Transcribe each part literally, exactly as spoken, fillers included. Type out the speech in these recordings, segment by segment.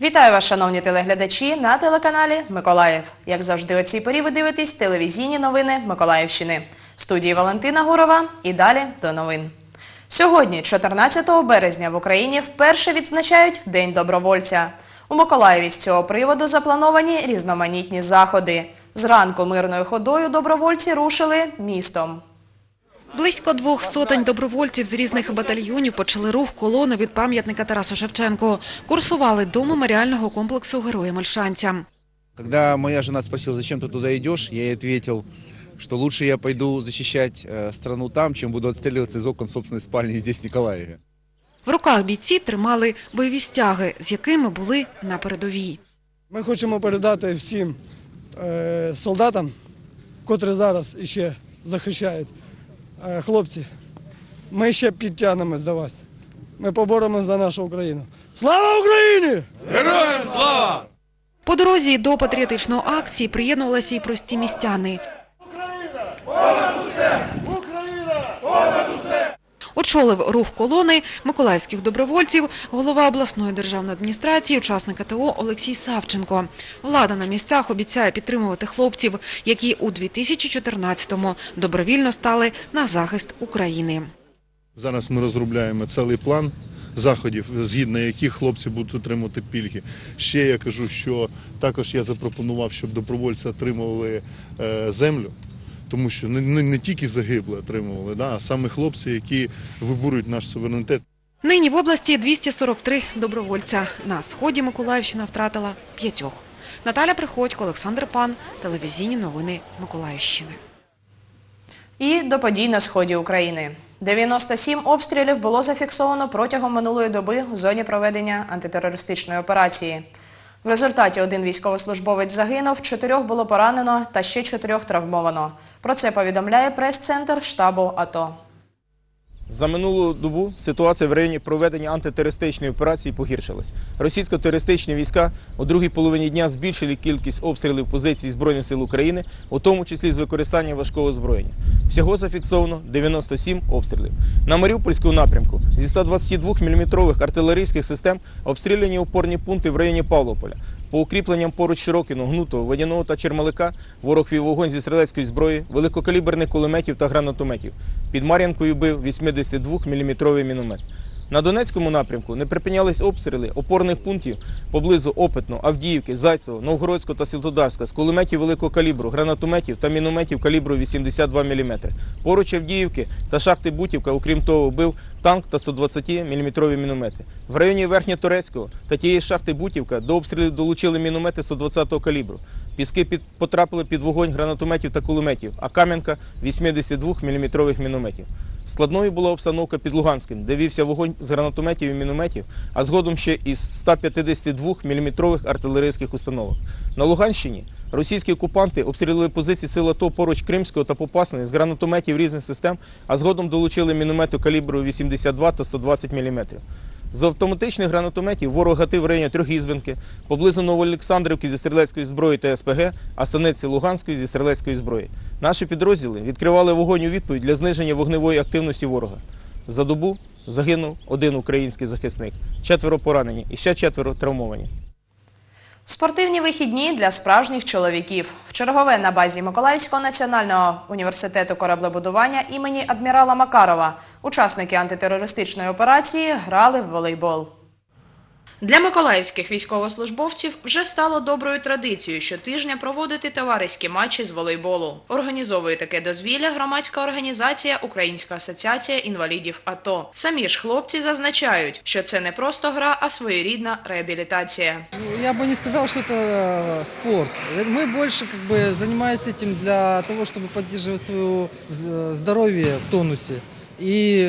Вітаю вас, шановні телеглядачі, на телеканалі Миколаїв. Як завжди о цій порі ви дивитесь телевізійні новини Миколаївщини. В студії Валентина Гурова і далі до новин. Сьогодні, чотирнадцятого березня, в Україні вперше відзначають День добровольця. У Миколаєві з цього приводу заплановані різноманітні заходи. Зранку мирною ходою добровольці рушили містом. Близько двох сотень добровольців з різних батальйонів почали рух колони від пам'ятника Тарасу Шевченку. Курсували до меморіального комплексу героям-ольшанцям. Когда моя жена спросила, зачем ты туда идешь, я ей ответил, что лучше я пойду защищать страну там, чем буду отстреливаться из окон собственной спальни здесь, в Николаеве. В руках бійці тримали бойові стяги, з якими були на передовій. Ми хочемо передати всім е, солдатам, котрі зараз ще захищають. Е, хлопці, ми ще підтягнемось до вас. Ми поборемось за нашу Україну. Слава Україні! Героям слава! По дорозі до патріотичної акції приєднувалися і прості містяни. Україна! Понад усе! Україна! Понад усе! Очолив рух колони миколаївських добровольців голова обласної державної адміністрації, учасник АТО Олексій Савченко. Влада на місцях обіцяє підтримувати хлопців, які у дві тисячі чотирнадцятому добровільно стали на захист України. Зараз ми розробляємо цілий план заходів, згідно яких хлопці будуть отримувати пільги. Ще я кажу, що також я запропонував, щоб добровольці отримували е, землю. Тому що не, не, не тільки загиблі отримували, да, а саме хлопці, які виборюють наш суверенітет. Нині в області двісті сорок три добровольця. На сході Миколаївщина втратила п'ятьох. Наталя Приходько, Олександр Пан, телевізійні новини Миколаївщини. І до подій на сході України. дев'яносто сім обстрілів було зафіксовано протягом минулої доби в зоні проведення антитерористичної операції. В результаті один військовослужбовець загинув, чотирьох було поранено та ще чотирьох травмовано. Про це повідомляє прес-центр штабу АТО. За минулу добу ситуація в районі проведення антитерористичної операції погіршилась. Російсько-терористичні війська у другій половині дня збільшили кількість обстрілів позицій Збройних сил України, у тому числі з використанням важкого озброєння. Всього зафіксовано дев'яносто сім обстрілів. На Маріупольському напрямку зі ста двадцяти двох міліметрових артилерійських систем обстріляні опорні пункти в районі Павлополя. По укріпленням поруч Широкиного, Гнутого, Водяного та Чермалика ворог вів вогонь зі стрілецької зброї, великокаліберних кулеметів та гранатометів. Під Мар'янкою бив вісімдесятидвоміліметровий міномет. На Донецькому напрямку не припинялись обстріли опорних пунктів поблизу Опитного, Авдіївки, Зайцевого, Новгородського та Світлодарська з кулеметів великого калібру, гранатометів та мінометів калібру вісімдесят два міліметри. Поруч Авдіївки та шахти Бутівка, окрім того, бив танк та сто двадцятиміліметрові міномети. В районі Верхньоторецького та тієї шахти Бутівка до обстрілів долучили міномети сто двадцятого калібру. Піски під, потрапили під вогонь гранатометів та кулеметів, а Кам'янка – вісімдесятидвоміліметрових мінометів. Складною була обстановка під Луганським, де вівся вогонь з гранатометів і мінометів, а згодом ще із ста п'ятдесяти двох міліметрових артилерійських установок. На Луганщині російські окупанти обстрілили позиції сил АТО поруч Кримського та Попасної з гранатометів різних систем, а згодом долучили міномети калібру вісімдесят два та сто двадцять міліметрів. З автоматичних гранатометів ворог гатив в районі Трьохізбенки, поблизу Новоолександрівки зі стрілецької зброї та СПГ, а Станиці Луганської зі стрілецької зброї. Наші підрозділи відкривали вогонь у відповідь для зниження вогневої активності ворога. За добу загинув один український захисник, четверо поранені і ще четверо травмовані. Спортивні вихідні для справжніх чоловіків. Вчергове на базі Миколаївського національного університету кораблебудування імені адмірала Макарова учасники антитерористичної операції грали в волейбол. Для миколаївських військовослужбовців вже стало доброю традицією щотижня проводити товариські матчі з волейболу. Організовує таке дозвілля громадська організація «Українська асоціація інвалідів АТО». Самі ж хлопці зазначають, що це не просто гра, а своєрідна реабілітація. Я бы не сказал, что это спорт. Мы больше как бы занимаемся этим для того, чтобы поддерживать свое здоровье в тонусе и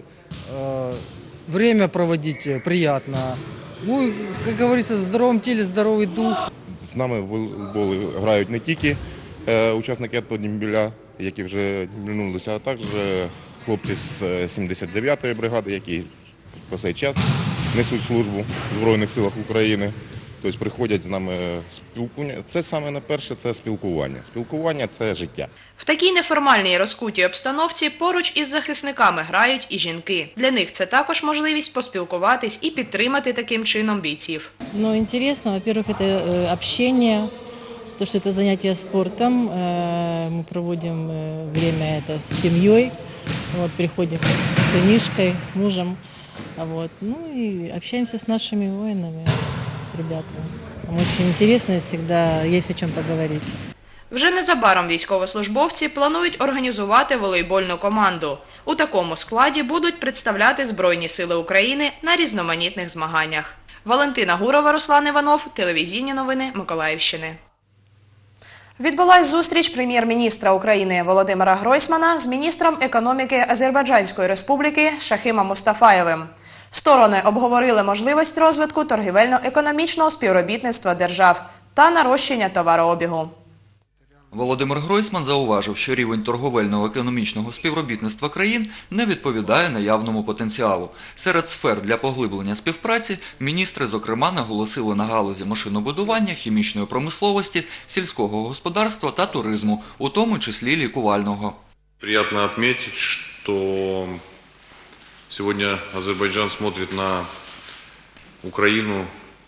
э, время проводить приятно. Ну, як говориться, в здоровому тілі здоровий дух. З нами в волейбол грають не тільки е, учасники АТО Дембіля, які вже мінулися, а також хлопці з сімдесят дев'ятої бригади, які по цей час несуть службу в Збройних силах України. Тобто приходять з нами спілкування. Це саме найперше, це спілкування. Спілкування – це життя. В такій неформальній розкутій обстановці поруч із захисниками грають і жінки. Для них це також можливість поспілкуватись і підтримати таким чином бійців. Ну, интересно, во-первых, это э, общение, то, что это занятие спортом. Э, мы проводим э, время это с семьей, вот, приходим с сынишкой, с мужем, вот, ну и общаемся с нашими воинами, с ребятами. Нам очень интересно, всегда есть о чем поговорить. Вже незабаром військовослужбовці планують організувати волейбольну команду. У такому складі будуть представляти Збройні сили України на різноманітних змаганнях. Валентина Гурова, Руслан Іванов, телевізійні новини Миколаївщини. Відбулась зустріч прем'єр-міністра України Володимира Гройсмана з міністром економіки Азербайджанської республіки Шахимом Мустафаєвим. Сторони обговорили можливість розвитку торгівельно-економічного співробітництва держав та нарощення товарообігу. Володимир Гройсман зауважив, що рівень торговельно-економічного співробітництва країн не відповідає наявному потенціалу. Серед сфер для поглиблення співпраці міністри, зокрема, наголосили на галузі машинобудування, хімічної промисловості, сільського господарства та туризму, у тому числі лікувального. Приятно отметить, что сегодня Азербайджан смотрит на Украину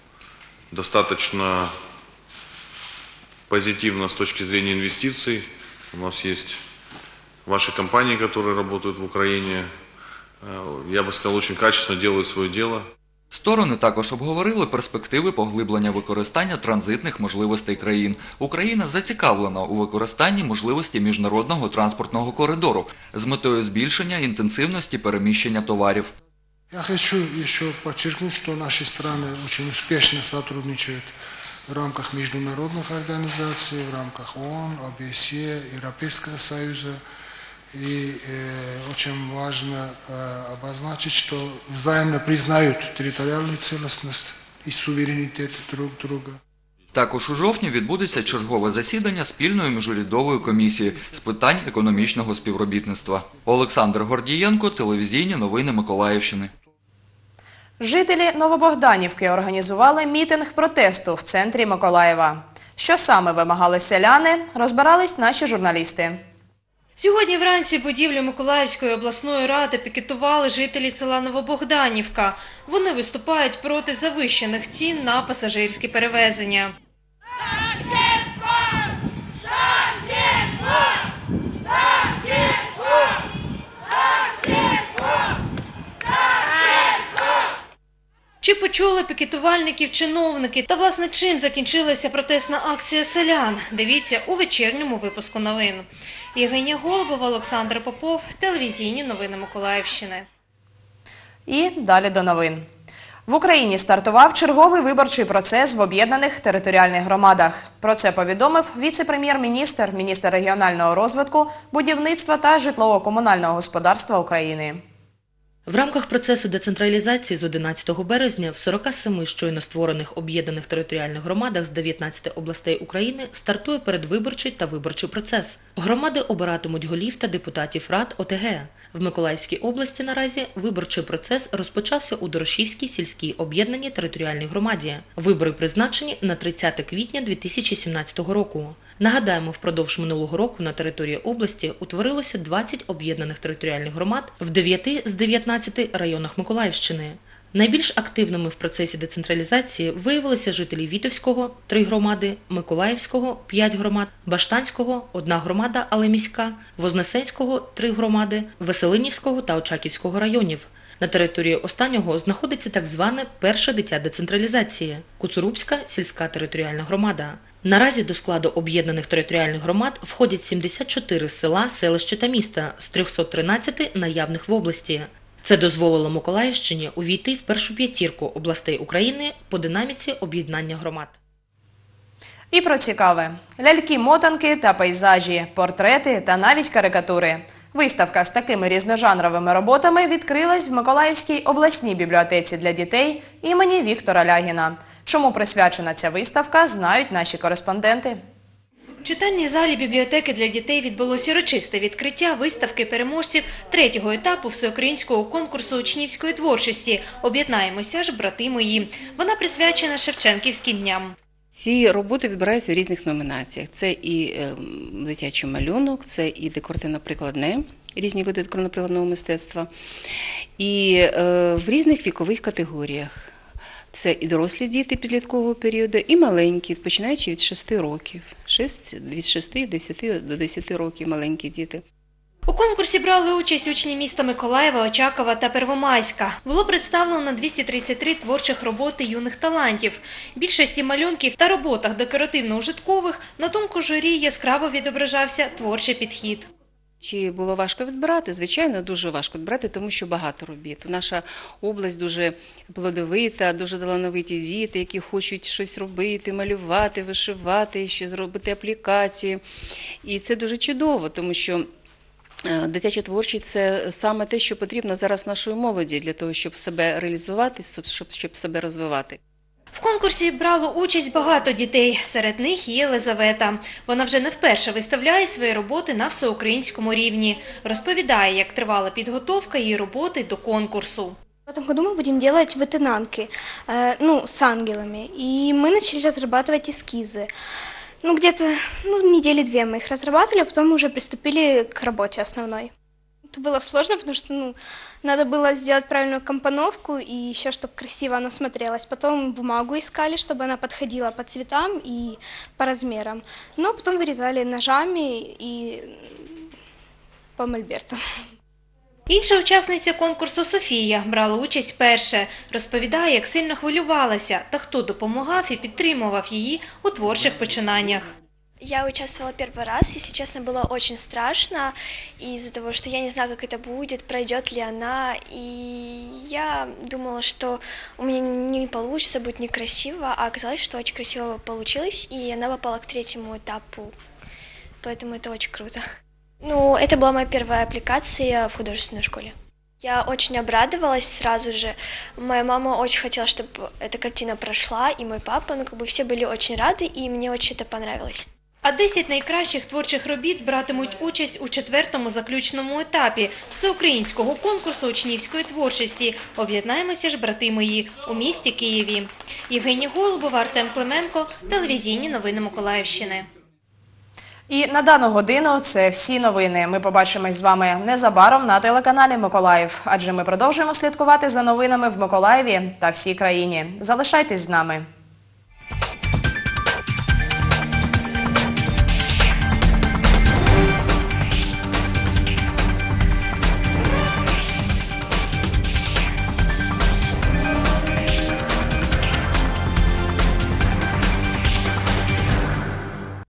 достаточно позитивно с точки зрения инвестиций. У нас есть ваши компании, которые работают в Украине. Я бы сказал, очень качественно делают свое дело. Сторони також обговорили перспективи поглиблення використання транзитних можливостей країн. Україна зацікавлена у використанні можливості міжнародного транспортного коридору з метою збільшення інтенсивності переміщення товарів. Я хочу еще подчеркнуть, что наши страны очень успешно сотрудничают в рамках международных организаций, в рамках ООН, ОБСЕ, Европейского Союза. И э, очень важно э, обозначить, что взаимно признают территориальную целостность и суверенитет друг друга. Також у жовтні відбудеться чергове засідання спільної міжурядової комісії з питань економічного співробітництва. Олександр Гордієнко, телевізійні новини Миколаївщини. Жителі Новобогданівки організували мітинг протесту в центрі Миколаєва. Що саме вимагали селяни, розбирались наші журналісти. Сьогодні вранці будівлю Миколаївської обласної ради пікетували жителі села Новобогданівка. Вони виступають проти завищених цін на пасажирські перевезення. Чи почули пікетувальників чиновники? Та, власне, чим закінчилася протестна акція селян? Дивіться у вечірньому випуску новин. Євгенія Голубова, Олександр Попов, телевізійні новини Миколаївщини. І далі до новин. В Україні стартував черговий виборчий процес в об'єднаних територіальних громадах. Про це повідомив віце-прем'єр-міністр, міністр регіонального розвитку, будівництва та житлово-комунального господарства України. В рамках процесу децентралізації з одинадцятого березня в сорока семи щойно створених об'єднаних територіальних громадах з дев'ятнадцяти областей України стартує передвиборчий та виборчий процес. Громади обиратимуть голів та депутатів рад О Те Ге. В Миколаївській області наразі виборчий процес розпочався у Дорошівській сільській об'єднаній територіальній громаді. Вибори призначені на тридцяте квітня дві тисячі сімнадцятого року. Нагадаємо, впродовж минулого року на території області утворилося двадцять об'єднаних територіальних громад в дев'яти з дев'ятнадцяти районах Миколаївщини. Найбільш активними в процесі децентралізації виявилися жителі Вітовського – три громади, Миколаївського – п'ять громад, Баштанського – одна громада, але міська, Вознесенського – три громади, Веселинівського та Очаківського районів. На території останнього знаходиться так зване перше дитя децентралізації – Куцурубська сільська територіальна громада. Наразі до складу об'єднаних територіальних громад входять сімдесят чотири села, селища та міста з трьохсот тринадцяти наявних в області. Це дозволило Миколаївщині увійти в першу п'ятірку областей України по динаміці об'єднання громад. І про цікаве. Ляльки-мотанки та пейзажі, портрети та навіть карикатури. Виставка з такими різножанровими роботами відкрилась в Миколаївській обласній бібліотеці для дітей імені Віктора Лягіна. Чому присвячена ця виставка, знають наші кореспонденти. В читальній залі бібліотеки для дітей відбулося урочисте відкриття виставки переможців третього етапу всеукраїнського конкурсу учнівської творчості «Об'єднаємося ж, брати мої». Вона присвячена Шевченківським дням. Ці роботи відбираються в різних номінаціях. Це і дитячий малюнок, це і декоративно-прикладне, різні види декоративно-прикладного мистецтва, і в різних вікових категоріях. Це і дорослі діти підліткового періоду, і маленькі, починаючи від шести років. Від шести до десяти років маленькі діти. У конкурсі брали участь учні міста Миколаєва, Очакова та Первомайська. Було представлено двісті тридцять три творчих роботи юних талантів. Більшості малюнків та роботах декоративно-ужиткових, на думку журі, яскраво відображався творчий підхід. Чи було важко відбирати? Звичайно, дуже важко відбирати, тому що багато робіт. Наша область дуже плодовита, дуже талановиті діти, які хочуть щось робити, малювати, вишивати, ще зробити аплікації. І це дуже чудово, тому що дитяча творчість – це саме те, що потрібно зараз нашій молоді для того, щоб себе реалізувати, щоб, щоб себе розвивати. В конкурсі брало участь багато дітей, серед них і Єлизавета. Вона вже не вперше виставляє свої роботи на всеукраїнському рівні. Розповідає, як тривала підготовка її роботи до конкурсу. В этом году мы будем делать вытынанки, э, ну, с ангелами, и мы начали разрабатывать эскизы. Ну, где-то ну, недели две мы их разрабатывали, а потом уже приступили к работе основной. Это было сложно, потому что ну, надо было сделать правильную компоновку и еще, чтобы красиво оно смотрелось. Потом бумагу искали, чтобы она подходила по цветам и по размерам. Но потом вырезали ножами и по мольберту. Інша учасниця конкурсу Софія брала участь вперше. Розповідає, як сильно хвилювалася та хто допомагав і підтримував її у творчих починаннях. Я участвовала первый раз, если честно, было очень страшно из-за того, что я не знаю, как это будет, пройдет ли она, и я думала, что у меня не получится, будет некрасиво, а оказалось, что очень красиво получилось, и она попала к третьему этапу, поэтому это очень круто. Ну, это была моя первая аппликация в художественной школе. Я очень обрадовалась сразу же. Моя мама очень хотела, чтобы эта картина прошла, и мой папа, ну, как бы все были очень рады, и мне очень это понравилось. А десять найкращих творчих робіт братимуть участь у четвертому заключному етапі всеукраїнського конкурсу учнівської творчості «Об'єднаємося ж, брати мої» у місті Києві. Євгенія Голубова, Артем Клименко, телевізійні новини Миколаївщини. І на дану годину це всі новини. Ми побачимось з вами незабаром на телеканалі Миколаїв, адже ми продовжуємо слідкувати за новинами в Миколаєві та всій країні. Залишайтесь з нами.